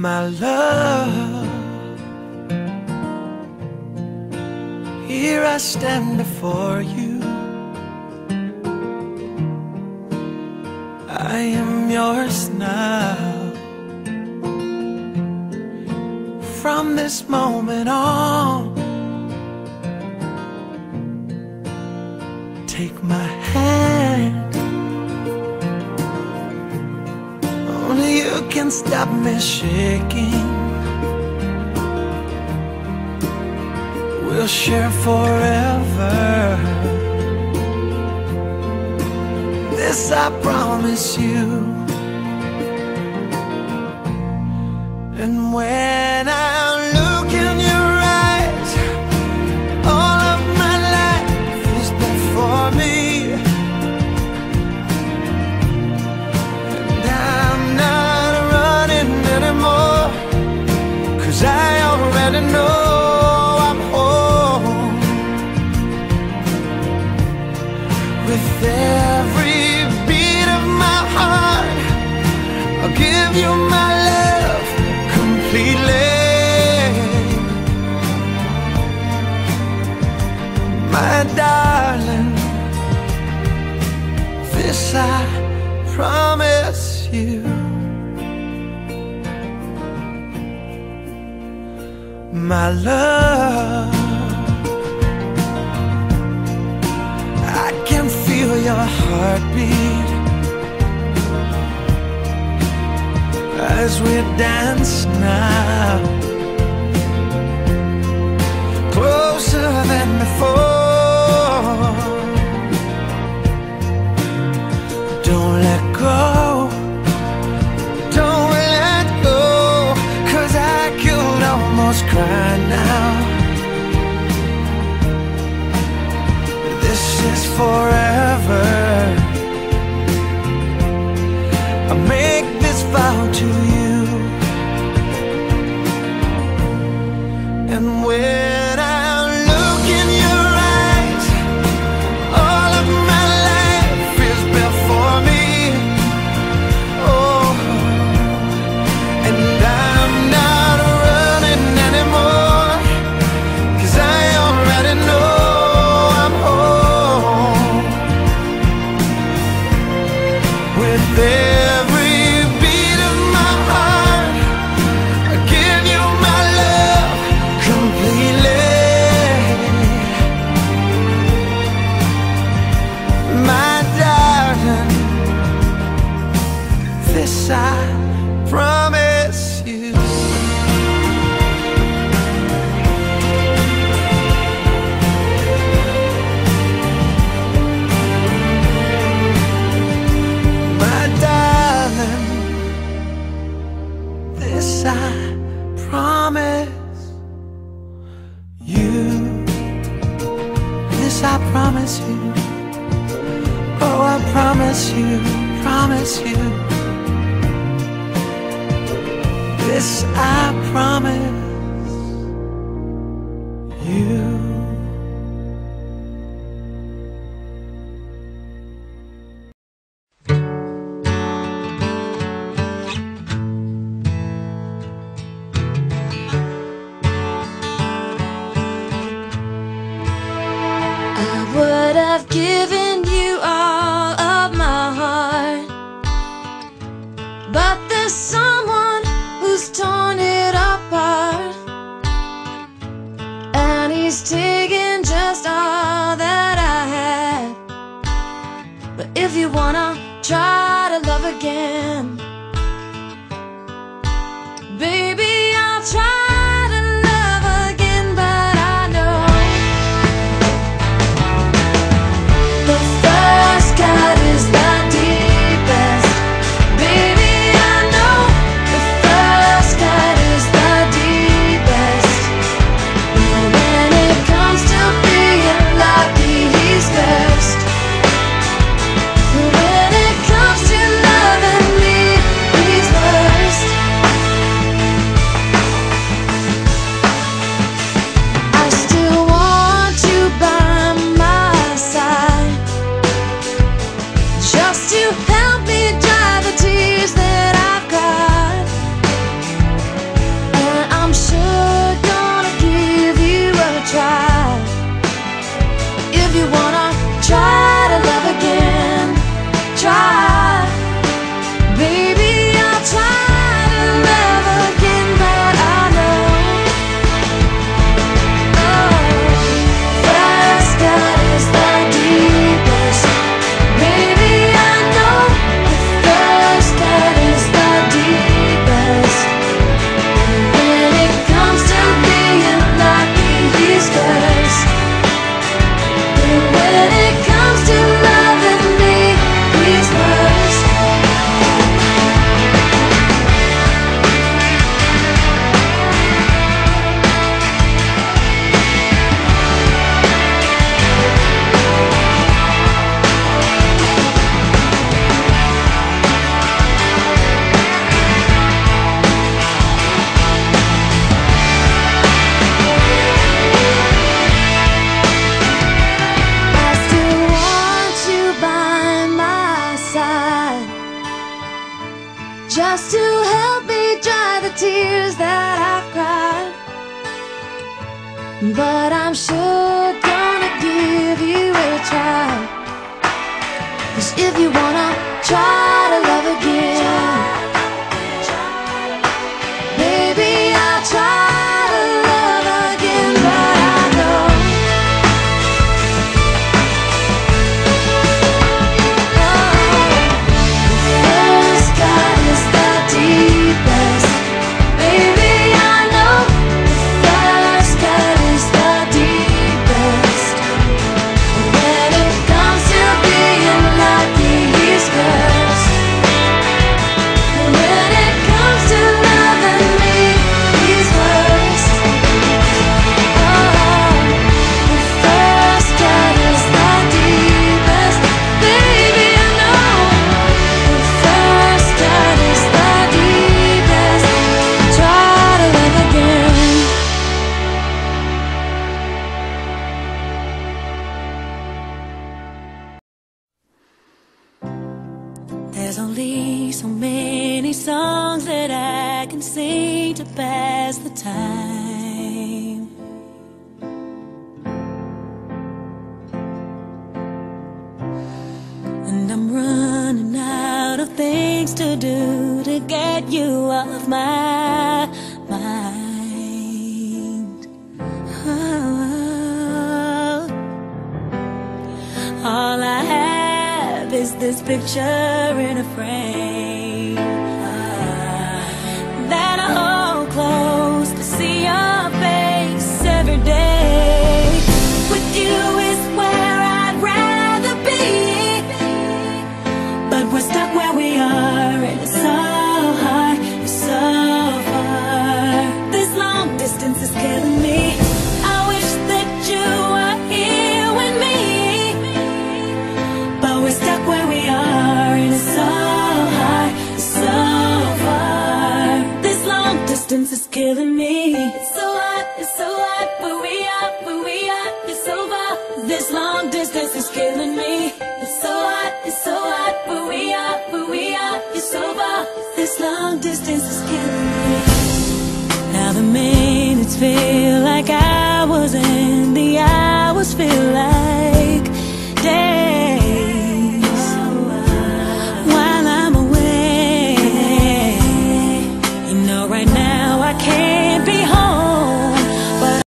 My love, here I stand before you. I am yours now. From this moment on, take my hand. Only you can stop me shaking. We'll share forever. This I promise you. And when I look in your eyes, all of my life is before me. And I'm not running anymore, 'cause I already know I'm home. With every beat of my heart, I'll give you my love completely. My darling, this I promise you. My love, I can feel your heartbeat as we dance now, closer than before. Don't let go, don't let go, 'cause I could almost cry now. This is forever. I make this vow to you. And when I look in your eyes, all of my life is before me. Oh, and I'm not running anymore, 'cause I already know I'm home. With every beat of my heart, I give you my love completely. My darling, this I promise you. My darling, this I promise you. This I promise you. Oh, I promise you, promise you. This I promise you. I would have given you all of my heart, but there's someone who's torn it apart, and he's taken just all that I had. But if you wanna try to love again, baby, I'll try. When it comes to loving me, I'm sure gonna give you a try. 'Cause if you wanna try to love again, maybe I'll try to love again. But I know first cut is the deepest. Baby, I know the first cut is the deepest. When it comes to being lucky, he's first. When it comes to loving me, he's first. Oh, the first cut is the deepest. Baby, I know the first cut is the deepest. Try to love again. There's only so many songs that I can sing to pass the time. And I'm running out of things to do to get you off my mind. Oh. All I have is this picture in a frame that I hold close to see your face every day. With you is where I'd rather be, but we're stuck where we are, and it's so hard, it's so far. This long distance is killing me. I wish that you were here with me, but we're stuck where we are, and it's so hard, it's so far. This long distance is killing me. It's so hard, where we are, it's so far. This long distance is killing me. It's so hard, where we are, it's so far. This long distance is killing me. Now the minutes feel like hours, and the hours feel like days while I'm away. You know, right now I can't